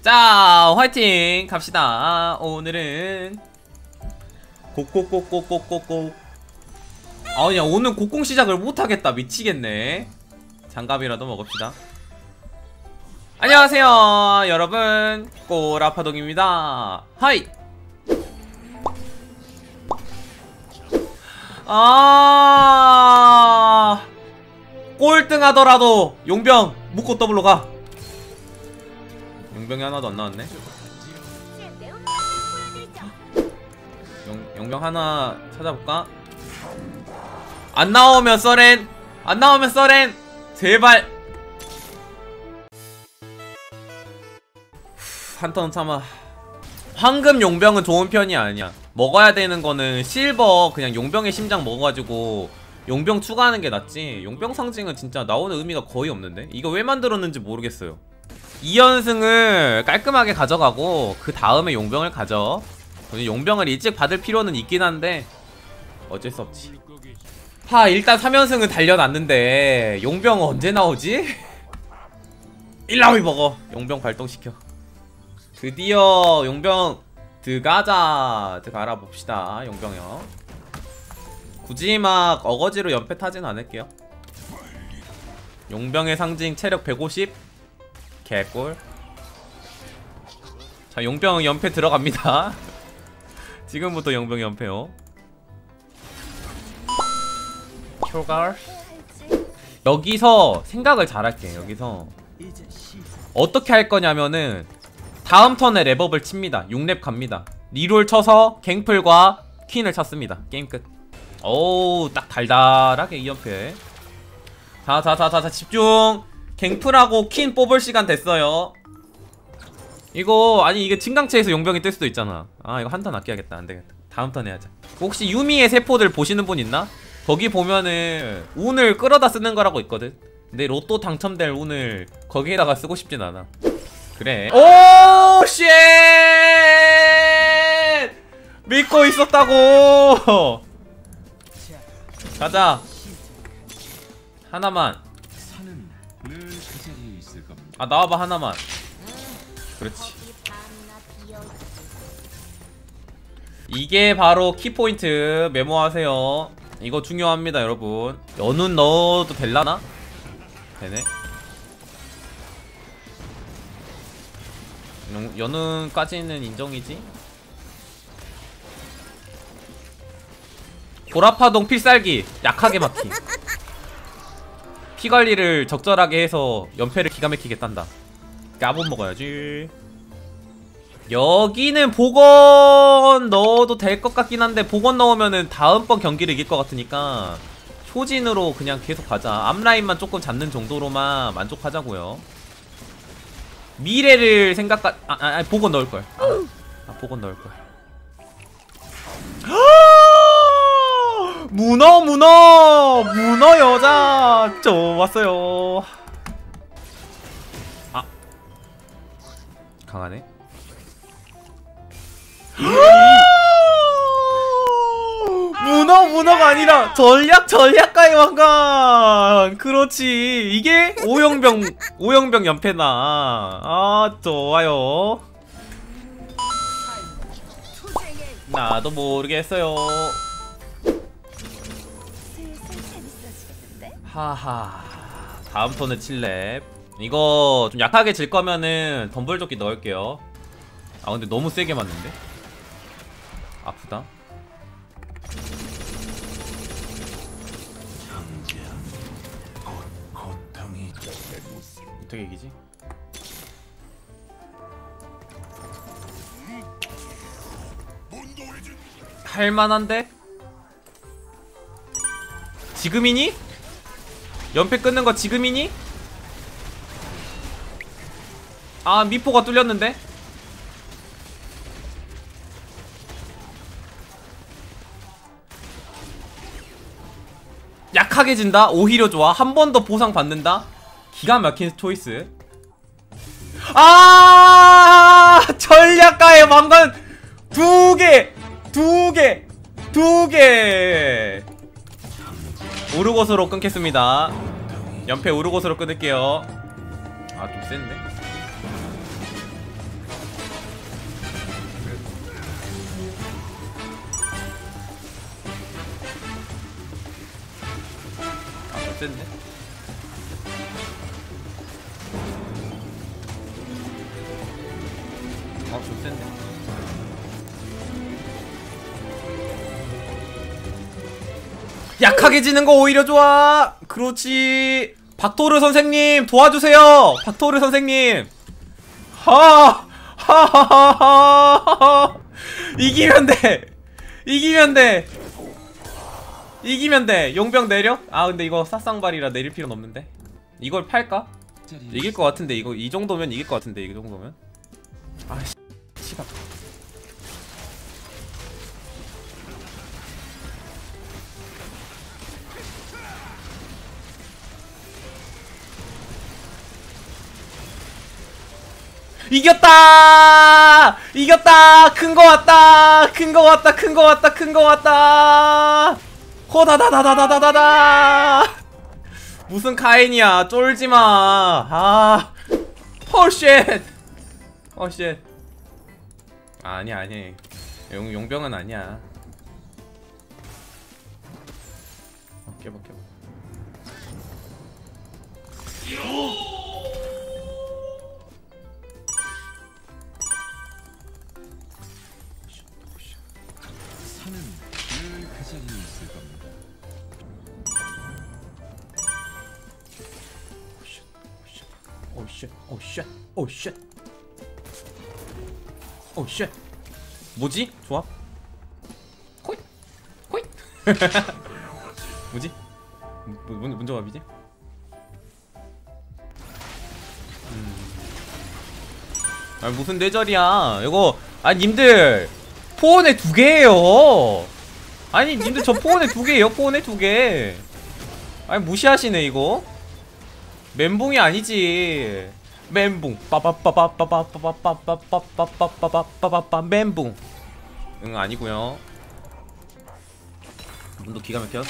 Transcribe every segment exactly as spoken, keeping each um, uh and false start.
자, 화이팅 갑시다. 오늘은 곡곡곡곡곡곡곡. 아니, 오늘 곡공 시작을 못하겠다. 미치겠네. 장갑이라도 먹읍시다. 안녕하세요 여러분, 꼬라파동입니다. 하이. 아, 꼴등하더라도 용병 묶고 더블로 가. 용병이 하나도 안 나왔네. 용, 용병 하나 찾아볼까? 안 나오면 써렌, 안 나오면 써렌, 제발. 한 턴 참아. 황금 용병은 좋은 편이 아니야. 먹어야 되는 거는 실버, 그냥 용병의 심장 먹어가지고 용병 추가하는 게 낫지. 용병 상징은 진짜 나오는 의미가 거의 없는데? 이거 왜 만들었는지 모르겠어요. 이 연승을 깔끔하게 가져가고 그 다음에 용병을 가져. 용병을 일찍 받을 필요는 있긴 한데 어쩔 수 없지. 하, 일단 삼 연승은 달려놨는데 용병 언제 나오지? 일라위 먹어. 용병 발동시켜. 드디어 용병 들어가자. 들어가라 봅시다. 용병이요. 굳이 막 어거지로 연패 타진 않을게요. 용병의 상징 체력 백오십. 개꿀. 자, 용병 연패 들어갑니다. 지금부터 용병 연패요. 큐갈. 여기서 생각을 잘할게. 여기서 어떻게 할 거냐면은 다음 턴에 랩업을 칩니다. 육 랩 갑니다. 리롤 쳐서 갱플과 퀸을 찾습니다. 게임 끝. 오우, 딱 달달하게 이 연패. 자자자자 집중. 갱플하고 퀸 뽑을 시간 됐어요. 이거 아니, 이게 진강체에서 용병이 뜰 수도 있잖아. 아, 이거 한 턴 아껴야겠다. 안되겠다. 다음 턴 해야지. 혹시 유미의 세포들 보시는 분 있나? 거기 보면은 운을 끌어다 쓰는 거라고 있거든. 근데 로또 당첨될 운을 거기에다가 쓰고 싶진 않아. 그래. 오 쉣! 믿고 있었다고. 가자. 하나만. 아, 나와봐. 하나만. 그렇지. 이게 바로 키포인트. 메모하세요. 이거 중요합니다 여러분. 연운 넣어도 될라나? 되네. 연운까지는 인정이지. 고라파동 필살기 약하게 막히. 피관리를 적절하게 해서 연패를 기가막히게 딴다. 까본 먹어야지. 여기는 복원 넣어도 될 것 같긴 한데, 복원 넣으면은 다음번 경기를 이길 것 같으니까 효진으로 그냥 계속 가자. 앞라인만 조금 잡는 정도로만 만족하자고요. 미래를 생각하.. 아, 아, 아 복원 넣을걸. 아, 아 복원 넣을걸. 문어 문어 문어 여자 좋았어요. 아, 강하네. 문어 문어가 아니라 전략 전략가의 왕관. 그렇지. 이게 오영병 오영병 연패나. 아, 좋아요. 나도 모르겠어요. 하하. 다음 턴에 칠 랩. 이거 좀 약하게 질 거면은 덤블조끼 넣을게요. 아, 근데 너무 세게 맞는데? 아프다. 어떻게 이기지? 할만한데? 지금이니? 연패 끊는 거 지금이니? 아, 미포가 뚫렸는데? 약하게 진다? 오히려 좋아. 한 번 더 보상 받는다? 기가 막힌 초이스. 아, 전략가의 왕관 두 개! 두 개! 두 개! 우르고스로 끊겠습니다. 연패 우르고스로 끊을게요. 아, 좀 센데? 센데? 아, 좀 센데? 약하게 지는 거 오히려 좋아! 그렇지! 박토르 선생님, 도와주세요! 박토르 선생님! 하! 하하하하! 이기면 돼! 이기면 돼! 이기면 돼! 용병 내려? 아, 근데 이거 싹쌍발이라 내릴 필요는 없는데. 이걸 팔까? 이길 것 같은데, 이거, 이 정도면 이길 것 같은데, 이 정도면. 아, 씨. 시간. 이겼다! 이겼다! 큰 거 왔다! 큰 거 왔다! 큰 거 왔다! 큰 거 왔다! 호다다다다다다다다! 무슨 카인이야? 쫄지마! 아, 헐쉣! 헐쉣! 아니 아니, 용 용병은 아니야. 어, 깨봐 깨봐. 산은 늘 그 자리에 있을 겁니다. 오쉣 오쉣 오쉣 오쉣. 뭐지? 좋아. 호잇 호잇. 뭐지? 뭐, 뭔, 뭔 조합이지? 음. 아, 무슨 뇌절이야 이거. 아니 님들 포원에 두 개예요. 아니 님들 저 포원에 두 개예요. 포원에 두 개. 아니 무시하시네 이거. 멘붕이 아니지. 멘붕 빠바빠바빠바빠바빠바빠바빠바빠바빠 멘붕. 응 아니고요. 문도 기가 막혀.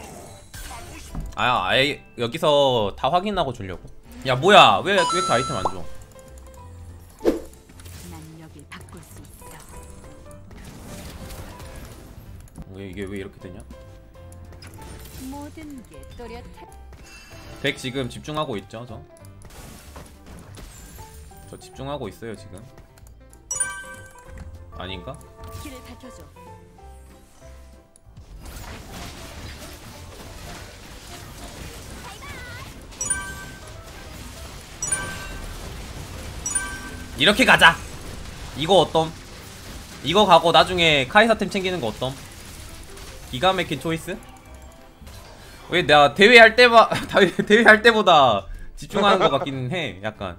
아 아예 여기서 다 확인하고 주려고. 야 뭐야 왜 왜 이렇게 아이템 안 줘? 난 여길 바꿀 수 있어. 왜 이게 왜 이렇게 되냐? 모든 게 또렷해. 덱 지금 집중하고 있죠 저. 저 집중하고 있어요 지금. 아닌가? 길을 밝혀줘. 이렇게 가자. 이거 어떤? 이거 가고 나중에 카이사템 챙기는 거 어떤? 기가 막힌 초이스? 왜 내가 대회 할 때마 대회 할 때보다 집중하는 것 같긴 해. 약간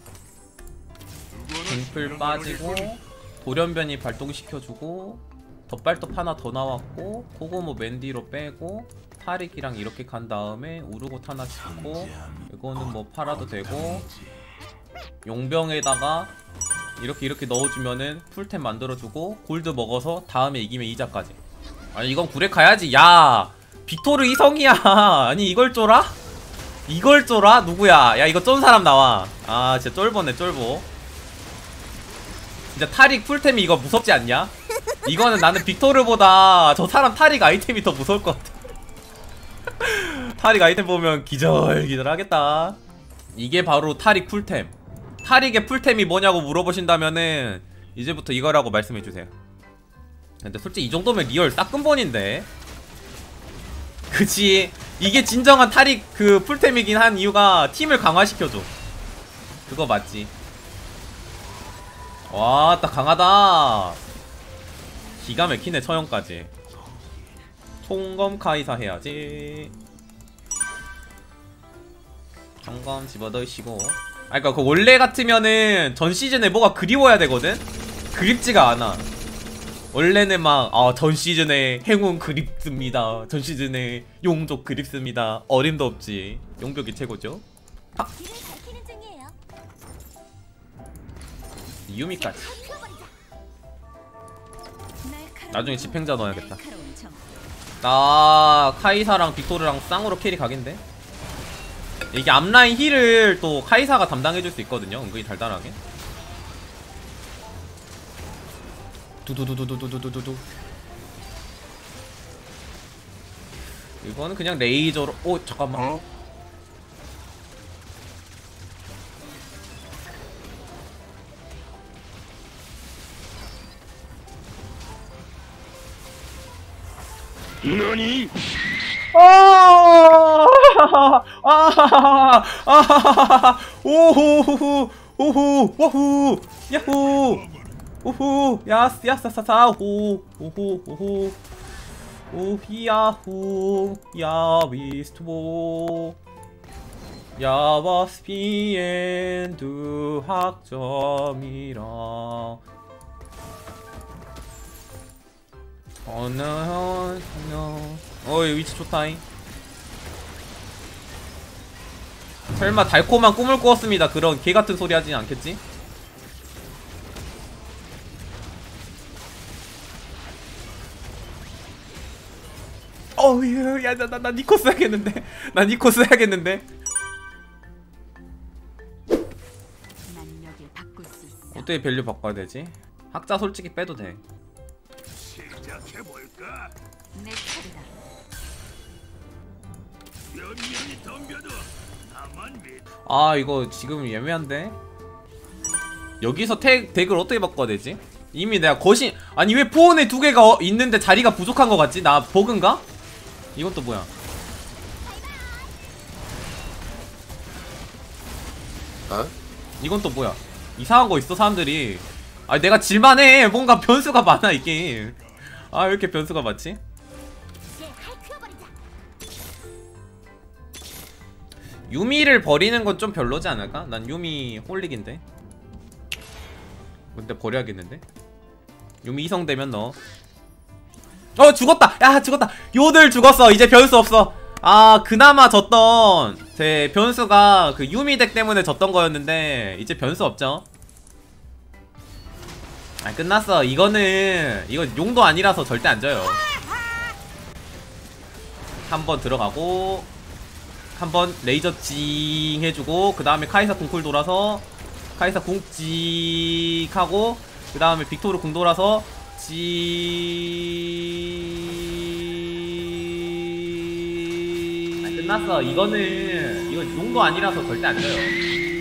갱플 빠지고 돌연변이 발동시켜주고 덧발톱 하나 더 나왔고 코고모 맨디로 빼고 타릭이랑 이렇게 간 다음에 우르고 하나 찍고 이거는 뭐 팔아도 되고 용병에다가 이렇게 이렇게 넣어주면은 풀템 만들어주고 골드 먹어서 다음에 이기면 이자까지. 아니 이건 구렉 가야지. 야 빅토르 이성이야. 아니 이걸 쫄아? 이걸 쫄아? 누구야? 야 이거 쫀 사람 나와. 아 진짜 쫄보네 쫄보. 진짜 타릭 풀템이 이거 무섭지 않냐? 이거는 나는 빅토르보다 저 사람 타릭 아이템이 더 무서울 것 같아. 타릭 아이템 보면 기절기절 하겠다. 이게 바로 타릭 풀템. 타릭의 풀템이 뭐냐고 물어보신다면은 이제부터 이거라고 말씀해주세요. 근데 솔직히 이 정도면 리얼 따끔본인데. 그치. 이게 진정한 타릭 그 풀템이긴 한 이유가 팀을 강화시켜줘. 그거 맞지. 와, 딱 강하다. 기가 막히네, 처형까지. 총검 카이사 해야지. 총검 집어넣으시고. 아, 그니까 그 원래 같으면은 전 시즌에 뭐가 그리워야 되거든? 그립지가 않아. 원래는 막, 아, 전 시즌에 행운 그립습니다. 전 시즌에 용족 그립습니다. 어림도 없지. 용벽이 최고죠. 아. 유미까지. 나중에 집행자 넣어야겠다. 나 카이사랑 빅토르랑 쌍으로 캐리 각인데. 이게 앞라인 힐을 또 카이사가 담당해줄 수 있거든요. 은근히 달달하게. 두두두두두두두두두. 이거는 그냥 레이저로. 오 잠깐만. 어? 너니? 아! 아! 아! 오호호호 오호 와후 야호 오호 야스 야사사사 호 오호 오호 오히야호 야위스토 야와스피엔드 학점이라 어느 어느 어이 위치 좋다잉. 설마 달콤한 꿈을 꾸었습니다. 그런 개같은 소리 하진 않겠지? 어휴 야나 나 나 니코 써야겠는데. 나 니코 써야겠는데. 만력을 바꿀 수 있어. 어떻게 밸류 바꿔야 되지? 학자 솔직히 빼도 돼. 시작해볼까? 내 차례다. 몇 명이 덤벼도 나만 믿. 아 이거 지금 예매한데? 여기서 택, 덱을 어떻게 바꿔야 되지? 이미 내가 거신 아니 왜 포원에 두 개가 어, 있는데 자리가 부족한 것 같지? 나 버그인가? 이건 또 뭐야? 어? 이건 또 뭐야? 이상한 거 있어 사람들이. 아 내가 질만해. 뭔가 변수가 많아 이 게임. 아 왜 이렇게 변수가 많지? 유미를 버리는 건 좀 별로지 않을까? 난 유미 홀릭인데. 근데 버려야겠는데? 유미 이성되면 너. 어 죽었다! 야 죽었다! 요들 죽었어! 이제 변수 없어! 아 그나마 졌던 제 변수가 그 유미 덱 때문에 졌던 거였는데 이제 변수 없죠. 아 끝났어. 이거는 이거 용도 아니라서 절대 안 져요. 한번 들어가고 한번 레이저 찡 해주고 그 다음에 카이사 궁쿨 돌아서 카이사 궁 찡 하고 그 다음에 빅토르 궁 돌아서 찡. 아, 끝났어. 이거는 이거 용도 아니라서 절대 안 져요.